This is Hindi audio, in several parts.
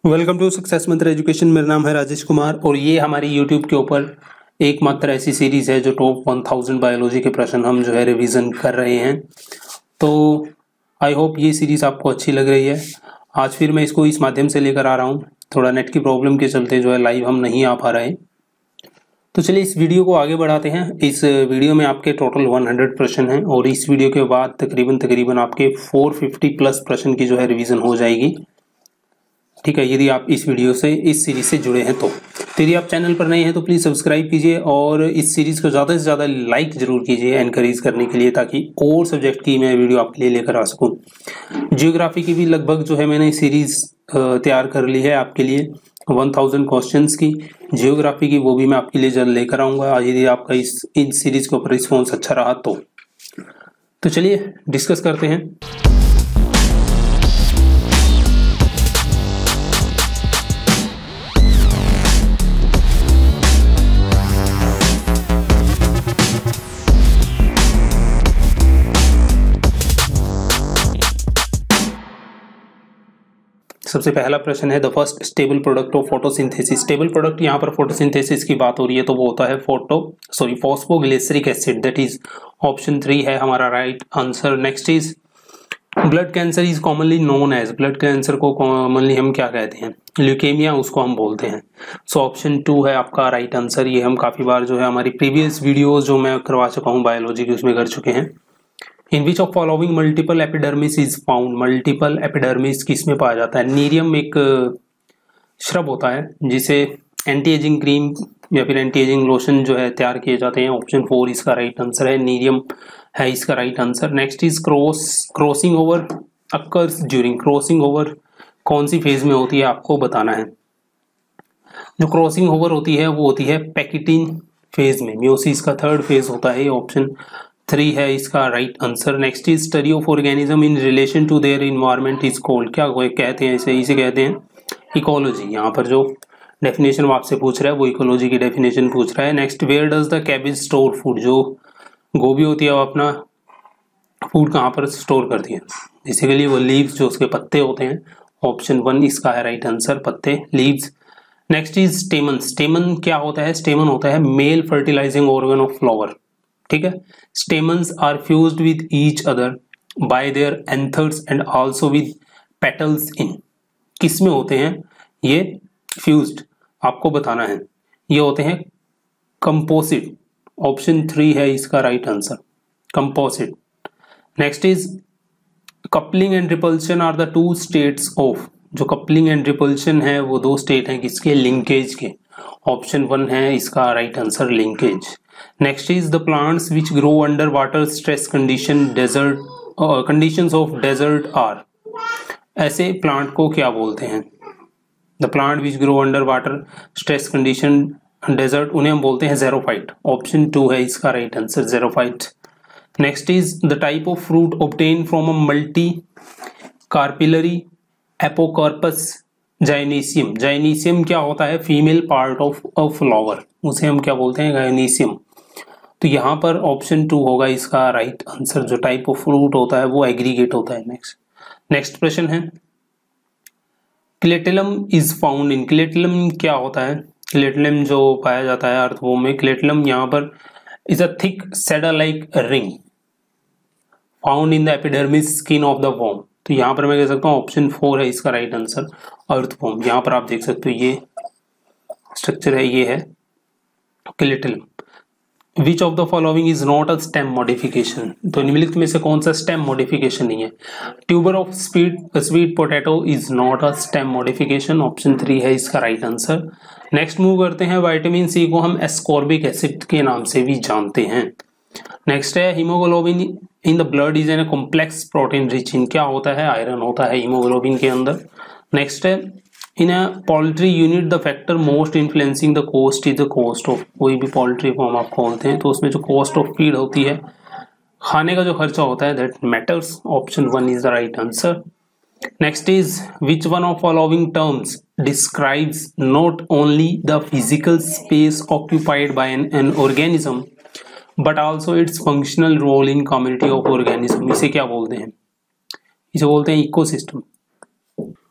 Welcome to success Mantra education. मेरा नाम है राजेश कुमार और ये हमारी यूट्यूब के ऊपर एकमात्र ऐसी सीरीज है जो टॉप 1000 बायोलॉजी के प्रश्न हम जो है रिवीजन कर रहे हैं। तो आई होप ये सीरीज आपको अच्छी लग रही है। आज फिर मैं इसको इस माध्यम से लेकर आ रहा हूँ। थोड़ा नेट की प्रॉब्लम के चलते जो है लाइव हम नहीं आ पा रहे। तो चलिए इस वीडियो को आगे बढ़ाते हैं। इस वीडियो में आपके टोटल 100 प्रश्न हैं और इस वीडियो के बाद तकरीबन आपके 450 प्लस प्रश्न की जो है रिवीजन हो जाएगी। ठीक है, यदि आप इस वीडियो से इस सीरीज से जुड़े हैं तो यदि आप चैनल पर नए हैं तो प्लीज़ सब्सक्राइब कीजिए और इस सीरीज़ को ज़्यादा से ज़्यादा लाइक ज़रूर कीजिए एनकरेज करने के लिए, ताकि और सब्जेक्ट की मैं वीडियो आपके लिए लेकर आ सकूं। जियोग्राफी की भी लगभग जो है मैंने सीरीज़ तैयार कर ली है आपके लिए 1000 क्वेश्चंस की जियोग्राफी की, वो भी मैं आपके लिए जल्द लेकर आऊँगा यदि आपका इन सीरीज़ के ऊपर रिस्पॉन्स अच्छा रहा तो चलिए डिस्कस करते हैं। सबसे पहला प्रश्न है the first stable product of photosynthesis. Stable product यहाँ पर फोटोसिंथेसिस की बात हो रही है तो वो होता है phosphoglyceric acid, that is option 3 है हमारा right answer. Next is blood cancer is commonly known as. Blood cancer को कॉमनली हम क्या कहते हैं? ल्यूकेमिया उसको हम बोलते हैं। सो ऑप्शन 2 है आपका राइट आंसर। ये हम काफी बार जो है हमारी प्रीवियस वीडियोज जो मैं करवा चुका हूँ बायोलॉजी की उसमें कर चुके हैं। In which of following multiple epidermis is found. Multiple epidermis किस में पाया जाता है? नीरियम एक श्रब होता है जिसे एंटी एजिंग क्रीम या फिर एंटी एजिंग लोशन जो है तैयार किए जाते हैं। ऑप्शन 4 इसका राइट आंसर है, नीरियम है इसका right answer. Next is crossing over occurs during. Crossing over कौन सी फेज में होती है आपको बताना है। जो क्रॉसिंग ओवर होती है वो होती है पैकिटिन फेज में। म्योसिस का 3rd फेज होता है। ऑप्शन 3 है इसका right answer. Next is study of organism in relation to their environment is called. क्या कहते हैं इसे कहते हैं इकोलॉजी। यहाँ पर जो डेफिनेशन वो आपसे पूछ रहा है वो इकोलॉजी की डेफिनेशन पूछ रहा है। Next where does the cabbage store food. जो गोभी होती है वो अपना फूड कहाँ पर स्टोर करती है? बेसिकली वो लीव्स जो उसके पत्ते होते हैं। ऑप्शन 1 इसका है राइट आंसर, पत्ते leaves. Next is stamen. Stamen क्या होता है? स्टेमन होता है male fertilising organ of flower. ठीक है, stamens are fused with each other by their anthers and also with petals in. किस में होते हैं ये फ्यूज्ड? आपको बताना है। ये होते हैं कंपोजिट। ऑप्शन 3 है इसका right answer, composite. Next is coupling and repulsion are the 2 states of. जो कपलिंग एंड रिपल्शन है वो 2 स्टेट हैं किसके? लिंकेज के। ऑप्शन 1 है इसका right answer, linkage. Next is the plants which grow under water stress condition desert conditions of desert are. ऐसे प्लांट को क्या बोलते हैं? The plant which grow under water stress condition desert, उन्हें हम बोलते हैं ज़ेरोफाइट। ऑप्शन 2 है इसका right answer, xerophyte. Next is the type of fruit obtain from a multicarpellary apocarpous gynoecium. Gynoecium क्या होता है? Female part of a flower, उसे हम क्या बोलते हैं? गाइनीसियम। तो यहाँ पर ऑप्शन 2 होगा इसका राइट आंसर। जो टाइप ऑफ फ्रूट होता है वो एग्रीगेट होता है। नेक्स्ट प्रश्न है क्लेटिलम इज फाउंड इन। क्लेटिलम क्या होता है? क्लेटिलम जो पाया जाता है अर्थवॉर्म में, क्लेटिलम यहाँ पर is a thick saddle like ring found in the epidermis skin of the worm. तो यहाँ पर मैं कह सकता हूँ ऑप्शन 4 है इसका राइट आंसर, अर्थवॉर्म। यहाँ पर आप देख सकते हो ये स्ट्रक्चर है, ये है clitellum. Which of the following is not a stem modification. तो निम्नलिखित में से कौन सा स्टेम मॉडिफिकेशन नहीं है? Tuber of sweet potato is not a stem modification. Option 3 है इसका राइट आंसर। नेक्स्ट मूव करते हैं। विटामिन सी को हम एस्कॉर्बिक एसिड के नाम से भी जानते हैं। नेक्स्ट है haemoglobin in the blood is an complex protein rich in. क्या होता है? आयरन होता है हीमोग्लोबिन के अंदर। नेक्स्ट है in a poultry unit the factor most influencing the cost is the cost of. कोई भी पोल्ट्री फॉर्म आप खोलते हैं तो उसमें जो कॉस्ट ऑफ फीड होती है, खाने का जो खर्चा होता है, that matters. Option 1 is the right answer. Next is which one of following terms describes not only the physical space occupied by an organism but also its functional role in community of organism. इसे क्या बोलते हैं? इसे बोलते हैं ecosystem.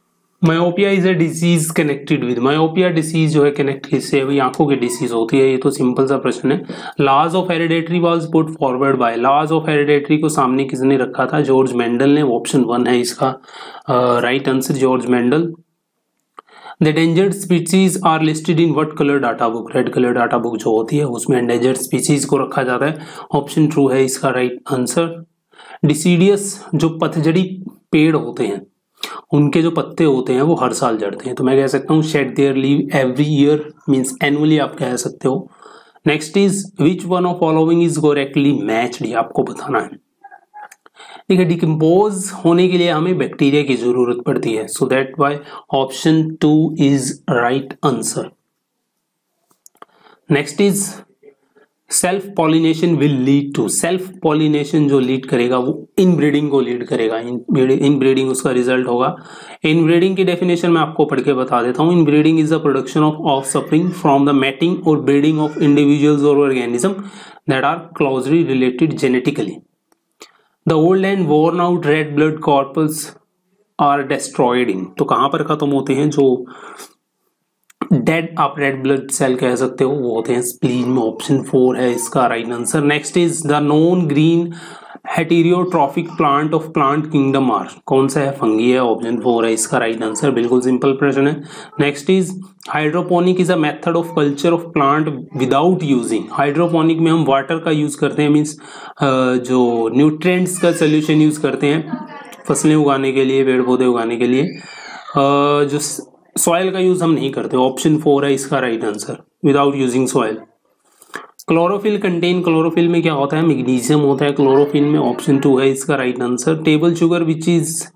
Myopia is a disease connected with, myopia disease जो है कनेक्ट किससे है भाई, आंखों की डिसीज होती है, ये तो सिंपल सा प्रश्न है। Laws of hereditary was put forward by, laws of hereditary को सामने किसने रखा था, जॉर्ज मेंडल ने, ऑप्शन 1 है इसका right answer, George Mendel. The endangered species are listed in what colour data book, red colour data book जो होती है उसमें एंडेंजर्ड स्पीसीज को रखा जाता है, ऑप्शन 2 है इसका राइट आंसर। डिसीडियस जो पतझड़ी पेड़ होते हैं उनके जो पत्ते होते हैं वो हर साल झड़ते हैं, तो मैं कह सकता हूँ shed their leave every year, means annually आप कह सकते हो। Next is which one of following is correctly matched, ये आपको बताना है। देखिए डिकम्पोज होने के लिए हमें बैक्टीरिया की जरूरत पड़ती है, so that why option 2 is right answer. Next is self pollination will lead to, self pollination जो लीड करेगा वो इनब्रीडिंग को लीड करेगा, इनब्रीडिंग उसका रिजल्ट होगा। इनब्रीडिंग की डेफिनेशन मैं आपको पढ़ के बता देता हूँ। Inbreeding is the production of offspring from the mating और ब्रीडिंग ऑफ इंडिविजुअल्स और organism that are closely related genetically. The old and worn out red blood corpus are destroyed in, तो कहाँ पर खत्म होते हैं, जो डेड आप रेड ब्लड सेल कह सकते हो वो होते हैं स्प्लीन में, ऑप्शन 4 है इसका right answer. Next is the non green heterotrophic plant of plant kingdom are, कौन सा है, फंगी है, ऑप्शन 4 है इसका राइट आंसर, बिल्कुल सिंपल प्रश्न है। Next is hydroponic is a method of culture of plant without using, hydroponic में हम वाटर का यूज करते हैं, मीन्स जो न्यूट्रिएंट्स का सोल्यूशन यूज करते हैं फसलें उगाने के लिए, पेड़ पौधे उगाने के लिए, जो सॉइल का यूज हम नहीं करते, ऑप्शन 4 है इसका right answer, without using soil. Chlorophyll content, chlorophyll में क्या होता है, मैग्नीशियम होता है क्लोरोफिल में, ऑप्शन 2 है इसका right answer. Table sugar which is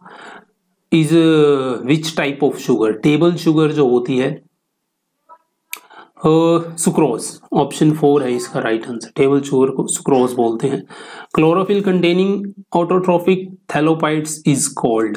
which type of sugar, table sugar जो होती है सुक्रोज, ऑप्शन 4 है इसका राइट आंसर, टेबल शुगर को सुक्रोज बोलते हैं। Chlorophyll containing autotrophic thallophytes is called,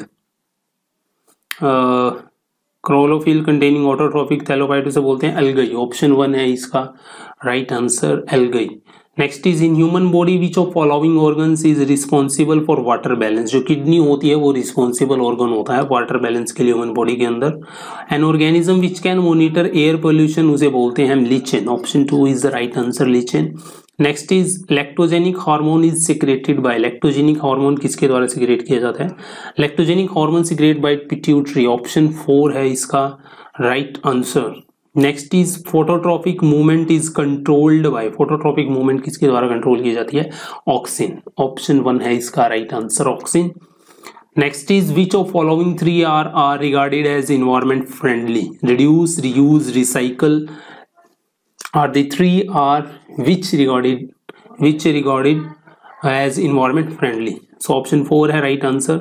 chlorophyll containing autotrophic thallophyte से बोलते हैं एल्गाई, ऑप्शन 1 है इसका right answer algae. Next is in human body which of following organs is responsible for water balance, जो किडनी होती है वो रिस्पॉन्सिबल ऑर्गन होता है वाटर बैलेंस के लिए ह्यूमन बॉडी के अंदर। An organism which can monitor air pollution उसे बोलते हैं हम lichen, option 2 is the right answer lichen. Next is lactogenic hormone is secreted by, lactogenic hormone किसके द्वारा सिक्रेट किया जाता है, lactogenic hormone secret by pituitary, option 4 है इसका right answer. Next is phototropic movement is controlled by, phototropic movement किसके द्वारा कंट्रोल की जाती है, ऑक्सिन, ऑप्शन 1 है इसका right answer auxin. Next is which of following 3 are regarded as environment friendly, reduce, reuse, recycle are the 3 are which regarded as environment friendly, so option 4 है right answer।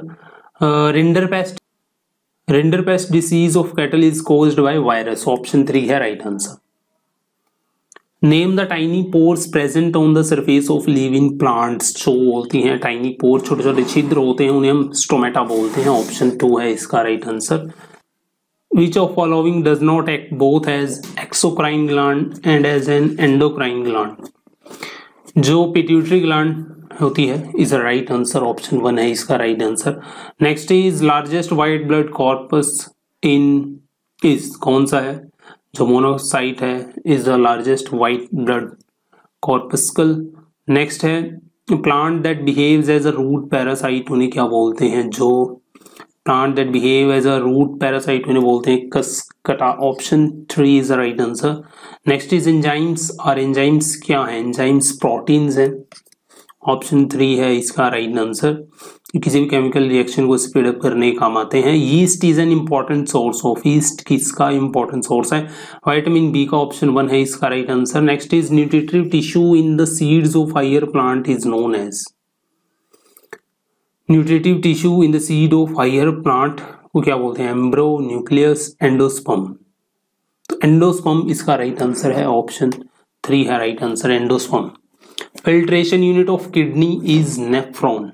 rinderpest disease of cattle is caused by virus, option 3 है right answer। name the tiny pores present on the surface of living plants, जो होती हैं tiny pore, छोटे छोटे छिद्र होते हैं उन्हें हम स्टोमेटा बोलते हैं, ऑप्शन 2 है इसका right answer। Which of following does not act both as exocrine gland and as an endocrine gland, जो पिट्यूटरी ग्लैंड होती है is a right answer, option 1 है इसका right answer. Next is largest white blood corpus in is, कौन सा है, जो मोनोसाइट है is the largest white blood corpuscle. Next है plant that behaves as a root parasite, उन्हें क्या बोलते हैं, जो plant that behave as a root parasite उन्हें बोलते हैं cuscuta, option 3 is the right answer. Next is enzymes, और एंजाइम्स क्या है, एंजाइम्स प्रोटीन्स हैं, ऑप्शन 3 है इसका राइट आंसर। किसी भी केमिकल रिएक्शन को स्पीड अप करने के काम आते हैं। Yeast is an important source of, yeast किसका इंपॉर्टेंट सोर्स है, विटामिन बी का, ऑप्शन 1 है इसका right answer. Next is nutritive tissue in the seeds of higher plant is known as, nutritive tissue in the seed of higher plant को क्या बोलते हैं, एम्ब्रो, न्यूक्लियस, एंडोस्पर्म, तो एंडोस्पर्म इसका राइट आंसर है, ऑप्शन 3 है right answer endosperm. Filtration unit of kidney is nephron.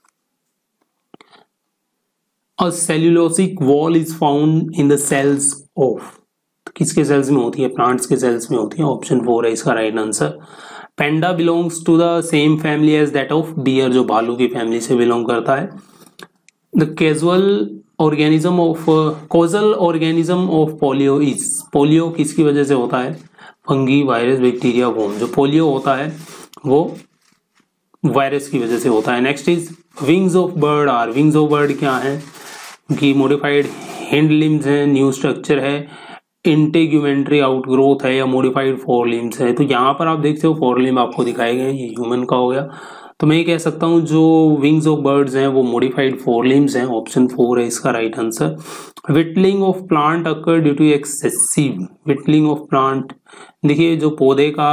A cellulosic wall is found in the cells of, किसके सेल्स में होती है, प्लांट्स के सेल्स में होती है, ऑप्शन 4 है इसका right answer. Panda belongs to the same family as that of deer, जो भालू की फैमिली से बिलोंग करता है। The casual organism of causal organism of polio is, polio किसकी वजह से होता है? Fungi, virus, bacteria, worm. जो पोलियो होता है वो वायरस की वजह से होता है। Next is wings of bird are, wings of bird क्या है कि मॉडिफाइड हिंड लिम्स है, न्यू स्ट्रक्चर है, इंटेग्यूमेंट्री आउटग्रोथ है या मॉडिफाइड फोर लिम्स है। तो यहाँ पर आप देखते हो फोर लिम्ब आपको दिखाए गए, ये ह्यूमन का हो गया। तो मैं ये कह सकता हूँ जो विंग्स ऑफ बर्ड्स हैं वो मॉडिफाइड फोर लिम्स हैं, ऑप्शन 4 है इसका right answer. Wilting of plant occur due to excessive, wilting of plant, देखिए जो पौधे का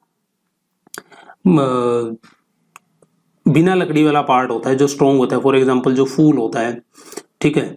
बिना लकड़ी वाला पार्ट होता है जो स्ट्रॉन्ग होता है, फॉर एग्जांपल जो फूल होता है, ठीक है,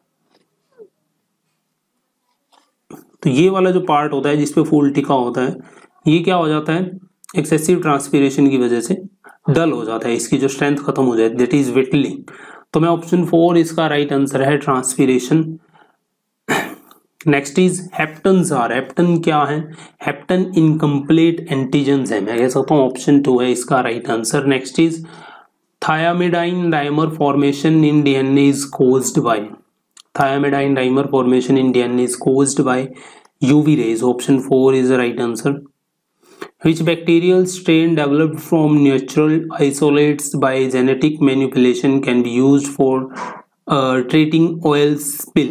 तो ये वाला जो पार्ट होता है जिसपे फूल टिका होता है, ये क्या हो जाता है? एक्सेसिव ट्रांसपीरेशन की वजह से डल हो जाता है, इसकी जो स्ट्रेंथ खत्म हो जाए, दैट इज विटलिंग। तो मैं ऑप्शन 4 इसका राइट आंसर है, transpiration. Next is haptens are, hapten क्या है? हेप्टन इनकम्प्लीट एंटीजन्स है, मैं कह सकता हूँ ऑप्शन 2 है इसका right answer. Next is thymidine dimer formation in DNA is caused by, thiamidine dimer formation in DNA is caused by UV rays, option 4 is the right answer. Which bacterial strain developed from natural isolates by genetic manipulation can be used for treating oil spill,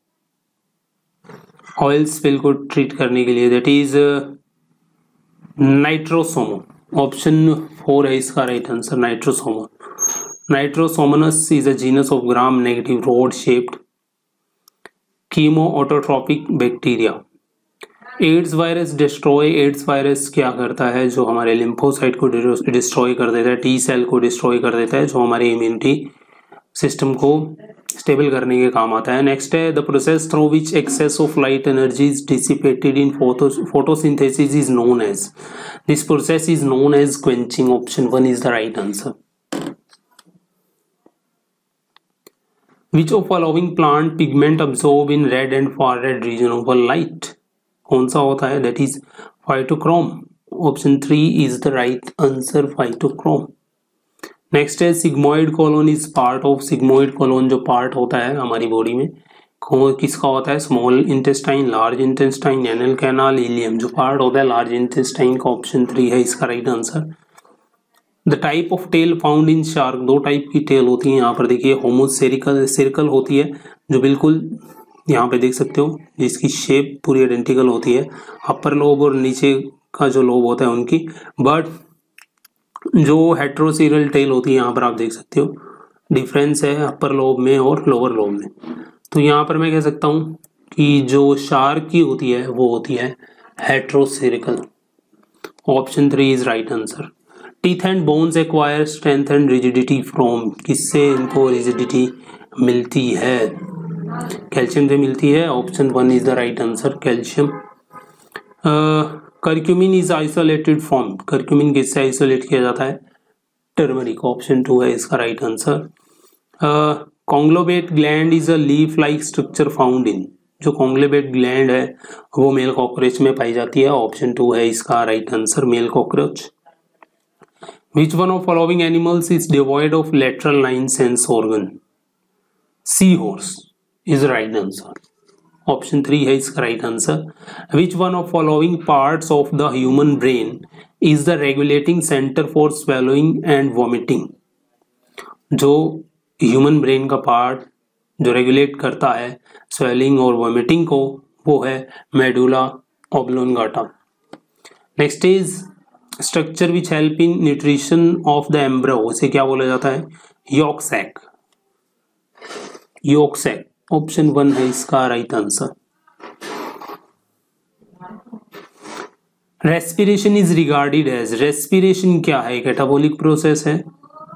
oil spill को treat करने के लिए, that is नाइट्रोसोमो, ऑप्शन 4 है इसका right answer, nitrosomo. Nitrosomonas is a genus of gram negative rod shaped chemo autotrophic bacteria. AIDS virus destroy, AIDS virus क्या करता है? जो हमारे लिम्फोसाइट को डिस्ट्रॉय कर देता है, टी सेल को डिस्ट्रॉय कर देता है, जो हमारे इम्यूनिटी सिस्टम को स्टेबल करने के काम आता है। नेक्स्ट है the process through which excess of light energy is dissipated in photosynthesis is known as, this process is known as quenching, option 1 is the right answer. Which of following plant pigment absorb in red and far red region of light? कौन सा होता है? That is phytochrome. Option 3 is the right answer, phytochrome. Next है sigmoid colon is part of, sigmoid colon जो part होता है हमारी बॉडी में किसका होता है? Small intestine, large intestine, anal canal, ileum, जो पार्ट होता है लार्ज इंटेस्टाइन का, ऑप्शन 3 है इसका right answer. The type of tail found in shark, दो टाइप की टेल होती है यहाँ पर देखिए, होमोसेरिकल सर्कल होती है जो बिल्कुल यहाँ पे देख सकते हो जिसकी शेप पूरी आइडेंटिकल होती है, अपर लोब और नीचे का जो लोब होता है उनकी, बट जो हेट्रोसीरियल टेल होती है यहाँ पर आप देख सकते हो डिफरेंस है अपर लोब में और लोअर लोब में। तो यहाँ पर मैं कह सकता हूँ कि जो शार्क की होती है वो होती है heterocercal, option 3 is right answer. Teeth and bones acquire strength and rigidity from, किससे इनको रिजिडिटी मिलती है? कैल्शियम से मिलती है, option 1 is the right answer, calcium. Curcumin is isolated from, curcumin किससे आइसोलेट किया जाता है? टर्मरिक, ऑप्शन 2 है इसका right answer. Conglobate gland is a leaf like structure found in, जो कॉन्ग्लोबेट ग्लैंड है वो मेल कॉकरोच में पाई जाती है, ऑप्शन 2 है इसका right answer, male cockroach. Which one of following animals is devoid of lateral line sense organ? Seahorse is the right answer. Option 3 है इसका right answer. Which one of following parts of the human brain is the regulating center for swallowing and vomiting? जो human brain का part जो रेगुलेट करता है स्वेलिंग और वॉमिटिंग को वो है medulla oblongata. Next is structure which help in nutrition of the embryo, उसे क्या बोला जाता है? Yolk sac, yolk sac, option 1 है इसका right answer. Respiration is regarded as, respiration क्या है? कैटाबोलिक प्रोसेस है।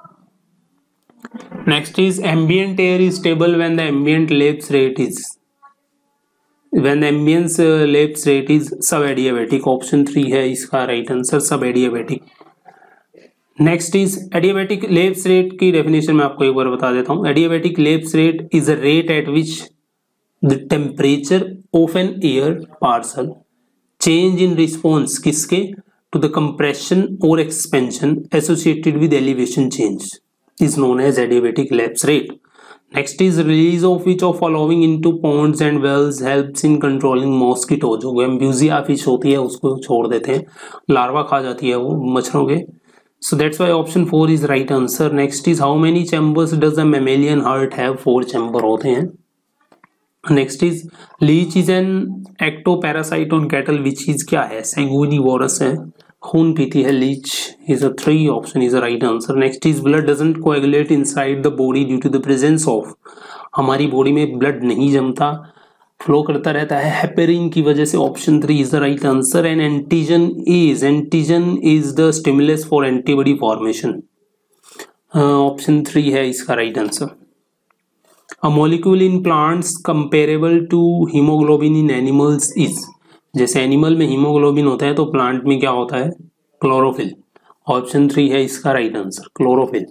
Next is ambient air is stable when the ambient lapse rate is, when the ambient lapse rate is sub-adiabatic, option 3 है इसका right answer, sub-adiabatic। Next is adiabatic lapse rate की डेफिनेशन मैं आपको एक बार बता देता हूँ। Adiabatic lapse rate is a rate at which the temperature of an air parcel change in response किसके? टू द कंप्रेशन और expansion associated with elevation change is known as adiabatic lapse rate. Next is release of which of following into ponds and wells helps in controlling mosquito. जो गैम्ब्यूजिया फिश होती है उसको छोड़ देते हैं, लार्वा खा जाती है वो मच्छरों के। So that's why option 4 is right answer. Next is how many chambers does a mammalian heart have? 4 chamber होते हैं. Next is leech is an ectoparasite on cattle which is क्या है? Sanguinivorous है, खून पीती है. leech is a 3 option is the right answer. Next is blood doesn't coagulate inside the body due to the presence of, हमारी बॉडी में ब्लड नहीं जमता, फ्लो करता रहता है हेपेरिन की वजह से. Option 3 is the right answer. And antigen is the stimulus for antibody formation. Option 3 है इसका right answer. A molecule in plants comparable to haemoglobin in animals is, जैसे एनिमल में हीमोग्लोबिन होता है तो प्लांट में क्या होता है? क्लोरोफिल. ऑप्शन 3 है इसका right answer, chlorophyll.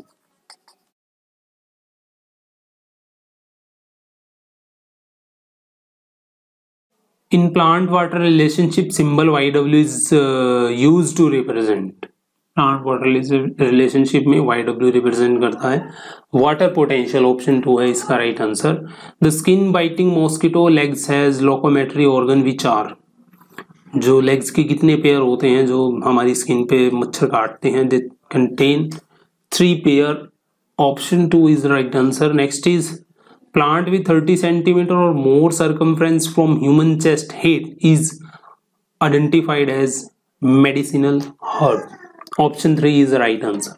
In plant water relationship symbol YW is used to represent. Plant water relationship में YW represent करता है water potential. ऑप्शन 2 है इसका right answer. The skin biting mosquito legs has locomotory organ which are, जो legs के कितने पेयर होते हैं जो हमारी स्किन पे मच्छर काटते हैं? They contain 3 pair. Option 2 is the right answer. Next is plant with 30 centimeter or more circumference from human chest height is identified as medicinal herb. Option 3 is the right answer.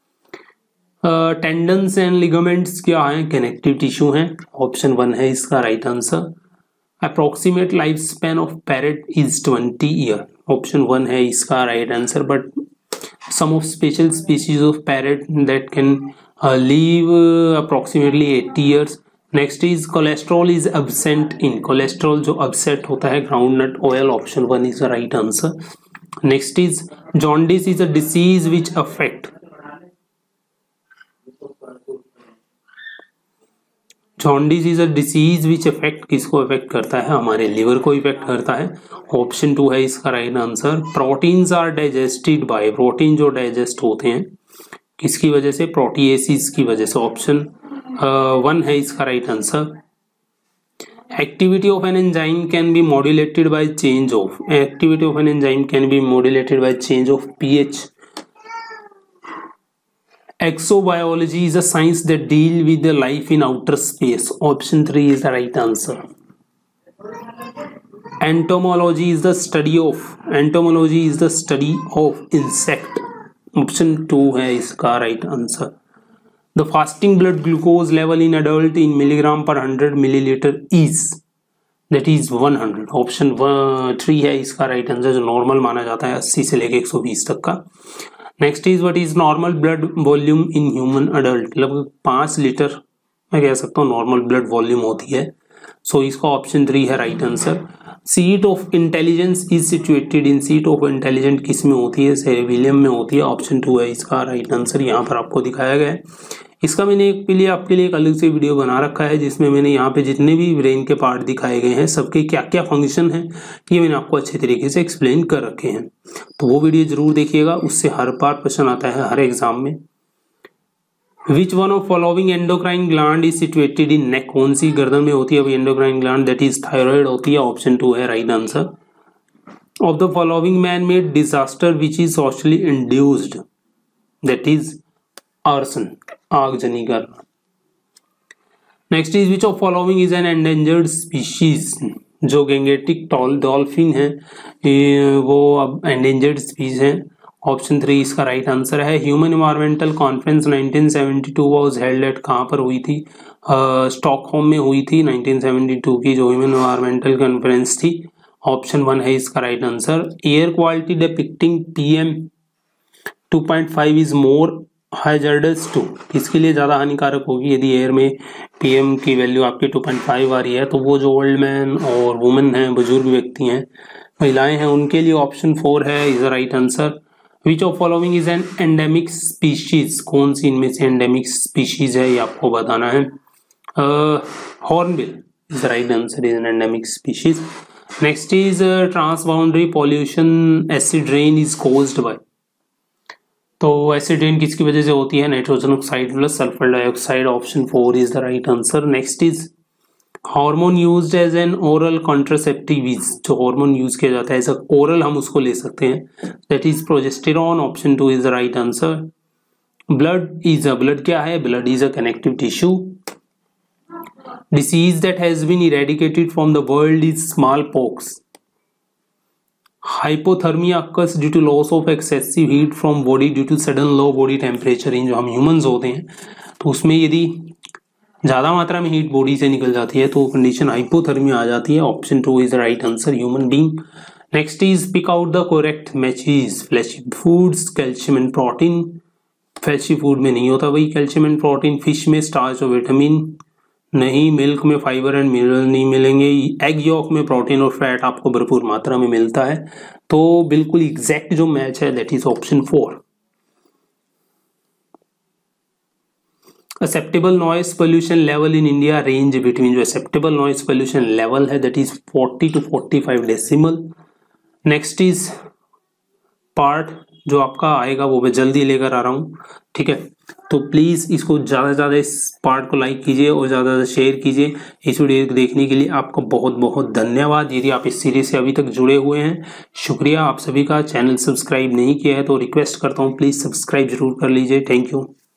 Tendons and ligaments क्या हैं? connective tissue हैं. Option 1 है इसका right answer. Approximate lifespan of parrot is 20 year. Option 1 है इसका right answer. But some of special species of parrot that can live approximately 80 years. Next is cholesterol is absent in, cholesterol जो अपसेट होता है groundnut oil. Option 1 is the right answer. Next is jaundice is a disease which affect, jaundice is a disease which affect, किसको अफेक्ट करता है? हमारे लिवर को इफेक्ट करता है. ऑप्शन 2 है इसका right answer. Proteins are digested by, protein जो डाइजेस्ट होते हैं किसकी वजह से? प्रोटीएसिस की वजह से. ऑप्शन 1 है इसका right answer. Activity of an enzyme can be modulated by change of, activity of an enzyme can be modulated by change of pH. Exobiology is a science that deal with the life in outer space. Option 3 is the right answer. Entomology is the study of, entomology is the study of insect. Option 2 है इसका right answer. The fasting blood glucose level in adult in milligram per 100 milliliter is, that is 100. Option 3 है इसका राइट आंसर, जो नॉर्मल माना जाता है 80 से लेके 120 तक का. Next is what is normal blood volume in human adult. लगभग 5 लीटर मैं कह सकता हूँ नॉर्मल ब्लड वॉल्यूम होती है. सो इसका ऑप्शन 3 है right answer. Seat of intelligence is situated in, seat of intelligent किस में होती है? सेरेबिलियम में होती है. ऑप्शन 2 है इसका राइट आंसर. यहाँ पर आपको दिखाया गया है. इसका मैंने आपके लिए एक अलग से वीडियो बना रखा है जिसमें मैंने यहाँ पे जितने भी ब्रेन के पार्ट दिखाए गए हैं सबके क्या क्या फंक्शन है ये मैंने आपको अच्छे तरीके से एक्सप्लेन कर रखे हैं. तो वो वीडियो जरूर देखिएगा, उससे हर बार क्वेश्चन आता है हर एग्जाम में. Which one of following endocrine gland is situated in neck, कौन सी गर्दन में होती है अभी endocrine gland? That is thyroid होती है. ऑप्शन 2 है right answer. Of the following man made disaster which is socially induced, that is arson, आगजनी करना. Next is which of following is an endangered species. जो गैंगेटिक डॉल्फिन है वो अब एंडेंजर्ड स्पीशीज है. ऑप्शन 3 इसका राइट आंसर है. Human environmental conference 1972 was held at, कहाँ पर हुई थी? स्टॉकहोम में हुई थी 1972 की जो ह्यूमन इन्वायरमेंटल कॉन्फ्रेंस थी. ऑप्शन 1 है इसका right answer. Air quality depicting PM 2.5 is more hazardous to, किसके लिए ज़्यादा हानिकारक होगी? यदि एयर में PM की वैल्यू आपकी 2.5 आ रही है तो वो जो ओल्ड मैन और वुमेन हैं, बुजुर्ग व्यक्ति हैं, महिलाएं हैं, उनके लिए. ऑप्शन 4 है is the right answer. Which of following is an endemic species, कौन सी इनमें से एंडेमिक स्पीशीज है ये आपको बताना है. Hornbill is the right answer, is an endemic species. Next is transboundary pollution acid rain is caused by, तो एसिड रेन किसकी वजह से होती है? Nitrogen oxide plus sulphur dioxide. Option 4 is the right answer. Next is hormone used as an oral contraceptive is, जो हार्मोन यूज किया जाता है एज अ ओरल हम उसको ले सकते हैं, that is progesterone. Option 2 is the right answer. Blood क्या है? Blood is a connective tissue. Disease that has been eradicated from the world is smallpox. Hypothermia occurs due to loss of excessive heat from body due to sudden low body temperature. इन जो हम ह्यूमंस होते हैं तो उसमें यदि ज्यादा मात्रा में हीट बॉडी से निकल जाती है तो कंडीशन हाइपोथर्मिया आ जाती है। Option 2 is the right answer, human being. Next is pick out the correct matches. Fleshy foods, calcium and protein. Fleshy food में नहीं होता भाई कैल्शियम एंड प्रोटीन। फिश में स्टार्च और विटामिन नहीं। मिल्क में फाइबर एंड मिनरल नहीं मिलेंगे। एग यॉक में प्रोटीन और फैट आपको भरपूर मात्रा में मिलता है। तो बिल्कुल एग्जैक्ट जो मैच है that is option 4। Acceptable noise pollution level in India range between, जो एक्सेप्टेबल नॉइस पोल्यूशन लेवल है that is 40 to 45 decimal. Next is part जो आपका आएगा वो मैं जल्दी लेकर आ रहा हूँ, ठीक है। तो प्लीज इसको ज्यादा से ज्यादा इस पार्ट को लाइक कीजिए और ज्यादा से ज्यादा शेयर कीजिए। इस वीडियो को देखने के लिए आपका बहुत बहुत धन्यवाद। यदि आप इस सीरीज से अभी तक जुड़े हुए हैं, शुक्रिया आप सभी का। चैनल सब्सक्राइब नहीं किया है तो रिक्वेस्ट करता हूँ प्लीज सब्सक्राइब जरूर कर लीजिए। Thank you.